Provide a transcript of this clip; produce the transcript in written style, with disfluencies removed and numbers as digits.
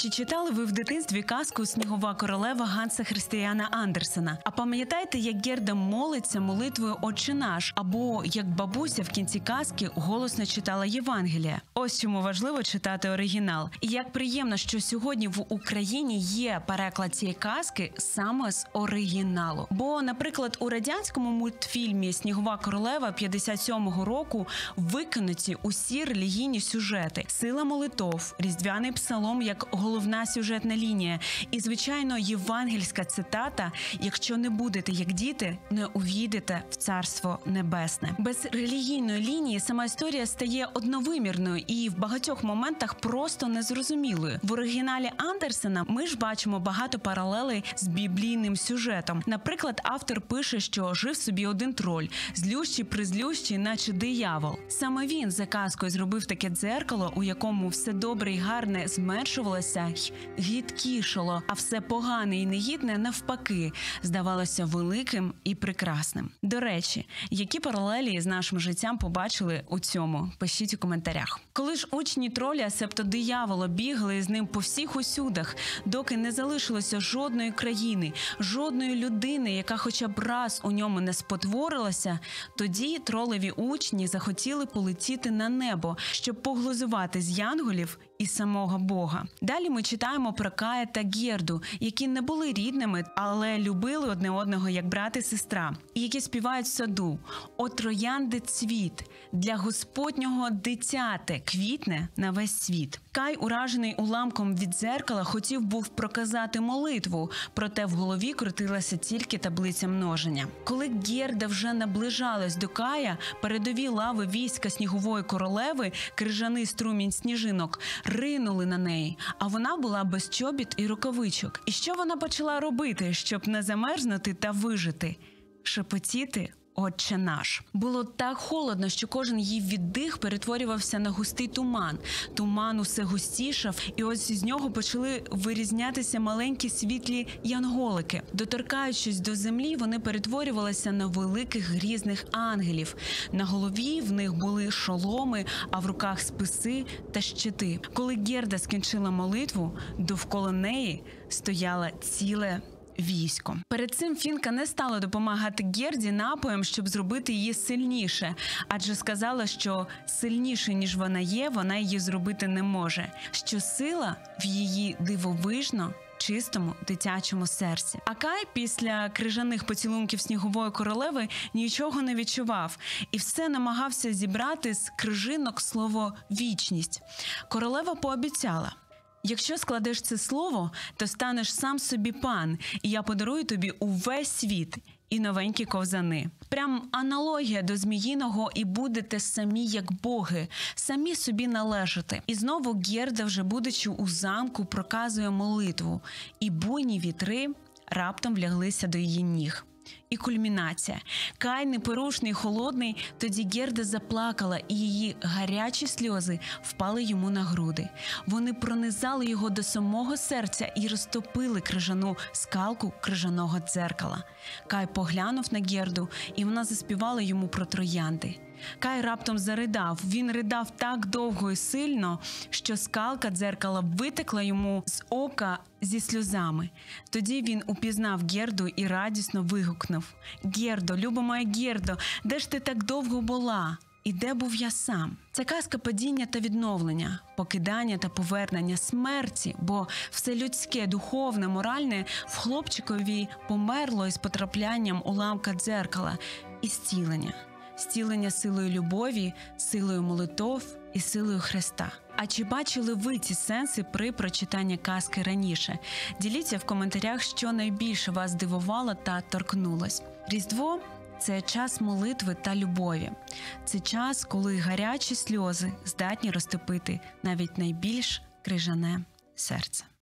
Чи читали ви в дитинстві казку «Снігова королева» Ганса Христіана Андерсена? А пам'ятаєте, як Герда молиться молитвою «Отче наш», або як бабуся в кінці казки голосно читала Євангелія? Ось чому важливо читати оригінал. І як приємно, що сьогодні в Україні є переклад цієї казки саме з оригіналу. Бо, наприклад, у радянському мультфільмі «Снігова королева» 57-го року викинуті усі релігійні сюжети. Сила молитов, різдвяний псалом як головна сюжетна лінія і, звичайно, євангельська цитата «Якщо не будете як діти, не увійдете в Царство Небесне». Без релігійної лінії сама історія стає одновимірною і в багатьох моментах просто незрозумілою. В оригіналі Андерсена ми ж бачимо багато паралелей з біблійним сюжетом. Наприклад, автор пише, що жив собі один троль, злющий-призлющий, наче диявол. Саме він за казкою зробив таке дзеркало, у якому все добре і гарне зменшувалося й гідкішало, а все погане і негідне, навпаки, здавалося великим і прекрасним. До речі, які паралелі з нашим життям побачили у цьому? Пишіть у коментарях. Коли ж учні троля, себто диявола, бігли з ним по всіх усюдах, доки не залишилося жодної країни, жодної людини, яка хоча б раз у ньому не спотворилася, тоді тролеві учні захотіли полетіти на небо, щоб поглузувати з янголів і самого Бога. Далі ми читаємо про Кая та Герду, які не були рідними, але любили одне одного як брат і сестра, і які співають в саду: «О троянди цвіт, для Господнього дитяте квітне на весь світ». Кай, уражений уламком від дзеркала, хотів був проказати молитву, проте в голові крутилася тільки таблиця множення. Коли Герда вже наближалась до Кая, передові лави війська Снігової королеви, крижаний струмінь сніжинок, ринули на неї, а вона була без чобіт і рукавичок. І що вона почала робити, щоб не замерзнути та вижити? Шепотіти «Отче наш». Було так холодно, що кожен її віддих перетворювався на густий туман. Туман усе густішав, і ось з нього почали вирізнятися маленькі світлі янголики. Доторкаючись до землі, вони перетворювалися на великих грізних ангелів. На голові в них були шоломи, а в руках списи та щити. Коли Герда скінчила молитву, довкола неї стояло ціле військо. Перед цим Фінка не стала допомагати Герді напоєм, щоб зробити її сильніше, адже сказала, що сильніше, ніж вона є, вона її зробити не може, що сила в її дивовижно чистому дитячому серці. А Кай після крижаних поцілунків Снігової королеви нічого не відчував і все намагався зібрати з крижинок слово «вічність». Королева пообіцяла: «Якщо складеш це слово, то станеш сам собі пан, і я подарую тобі увесь світ і новенькі ковзани». Прям аналогія до Зміїного: «І будете самі як боги, самі собі належати». І знову Герда, вже будучи у замку, проказує молитву, і буйні вітри раптом вляглися до її ніг. І кульмінація. Кай непорушний, холодний, тоді Герда заплакала, і її гарячі сльози впали йому на груди. Вони пронизали його до самого серця і розтопили крижану скалку крижаного дзеркала. Кай поглянув на Герду, і вона заспівала йому про троянди. Кай раптом заридав. Він ридав так довго і сильно, що скалка дзеркала витекла йому з ока зі сльозами. Тоді він упізнав Герду і радісно вигукнув: «Гердо, люба моя Гердо, де ж ти так довго була? І де був я сам?» Це казка падіння та відновлення, покидання та повернення, смерті, бо все людське, духовне, моральне в хлопчикові померло із потраплянням уламка дзеркала, і зцілення. Зцілення силою любові, силою молитов і силою Христа. А чи бачили ви ці сенси при прочитанні казки раніше? Діліться в коментарях, що найбільше вас здивувало та торкнулось. Різдво – це час молитви та любові. Це час, коли гарячі сльози здатні розтопити навіть найбільш крижане серце.